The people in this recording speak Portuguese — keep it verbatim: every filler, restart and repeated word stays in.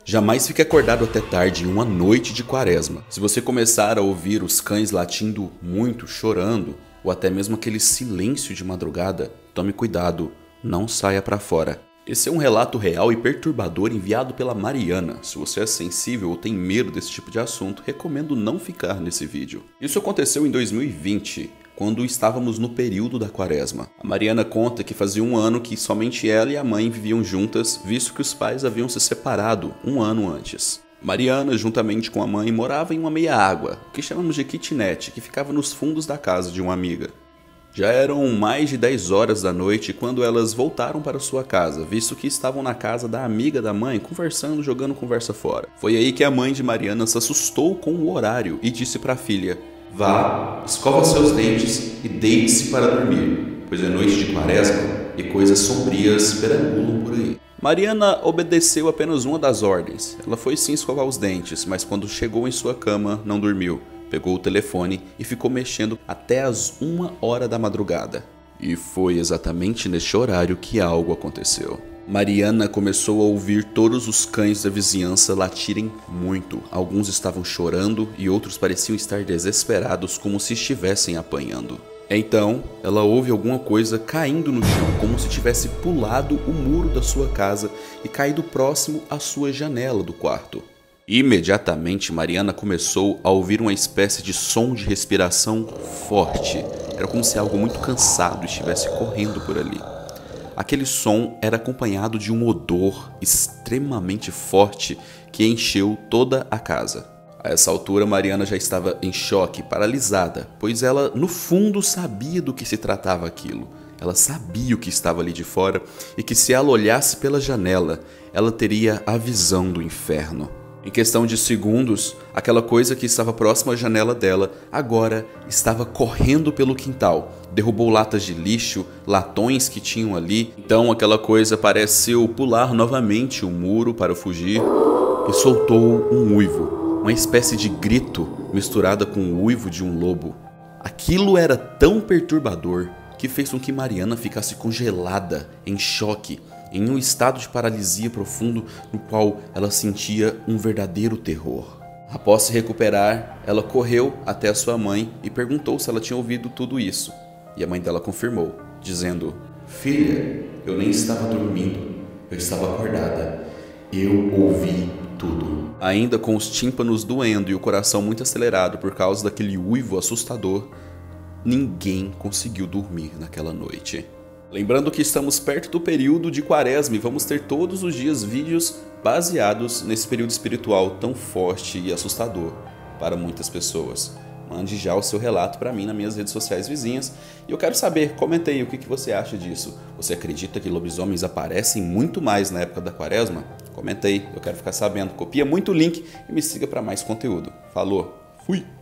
Jamais fique acordado até tarde em uma noite de quaresma. Se você começar a ouvir os cães latindo muito, chorando, ou até mesmo aquele silêncio de madrugada, tome cuidado, não saia para fora. Esse é um relato real e perturbador enviado pela Mariana. Se você é sensível ou tem medo desse tipo de assunto, recomendo não ficar nesse vídeo. Isso aconteceu em dois mil e vinte, quando estávamos no período da quaresma. A Mariana conta que fazia um ano que somente ela e a mãe viviam juntas, visto que os pais haviam se separado um ano antes. Mariana, juntamente com a mãe, morava em uma meia-água, o que chamamos de kitnet, que ficava nos fundos da casa de uma amiga. Já eram mais de dez horas da noite quando elas voltaram para sua casa, visto que estavam na casa da amiga da mãe, conversando, jogando conversa fora. Foi aí que a mãe de Mariana se assustou com o horário e disse para a filha: "Vá, escova seus dentes e deite-se para dormir, pois é noite de quaresma e coisas sombrias perambulam por aí." Mariana obedeceu apenas uma das ordens. Ela foi sim escovar os dentes, mas quando chegou em sua cama, não dormiu. Pegou o telefone e ficou mexendo até as uma hora da madrugada. E foi exatamente neste horário que algo aconteceu. Mariana começou a ouvir todos os cães da vizinhança latirem muito. Alguns estavam chorando e outros pareciam estar desesperados, como se estivessem apanhando. Então, ela ouve alguma coisa caindo no chão, como se tivesse pulado o muro da sua casa e caído próximo à sua janela do quarto. Imediatamente, Mariana começou a ouvir uma espécie de som de respiração forte. Era como se algo muito cansado estivesse correndo por ali. Aquele som era acompanhado de um odor extremamente forte que encheu toda a casa. A essa altura, Mariana já estava em choque, paralisada, pois ela, no fundo, sabia do que se tratava aquilo. Ela sabia o que estava ali de fora e que se ela olhasse pela janela, ela teria a visão do inferno. Em questão de segundos, aquela coisa que estava próxima à janela dela agora estava correndo pelo quintal. Derrubou latas de lixo, latões que tinham ali. Então aquela coisa pareceu pular novamente o muro para fugir e soltou um uivo, uma espécie de grito misturada com o uivo de um lobo. Aquilo era tão perturbador que fez com que Mariana ficasse congelada, em choque, em um estado de paralisia profundo no qual ela sentia um verdadeiro terror. Após se recuperar, ela correu até a sua mãe e perguntou se ela tinha ouvido tudo isso. E a mãe dela confirmou, dizendo: "Filha, eu nem estava dormindo, eu estava acordada. Eu ouvi tudo." Ainda com os tímpanos doendo e o coração muito acelerado por causa daquele uivo assustador, ninguém conseguiu dormir naquela noite. Lembrando que estamos perto do período de quaresma e vamos ter todos os dias vídeos baseados nesse período espiritual tão forte e assustador para muitas pessoas. Mande já o seu relato para mim nas minhas redes sociais vizinhas e eu quero saber, comente aí o que você acha disso. Você acredita que lobisomens aparecem muito mais na época da quaresma? Comenta aí, eu quero ficar sabendo. Copia muito o link e me siga para mais conteúdo. Falou, fui!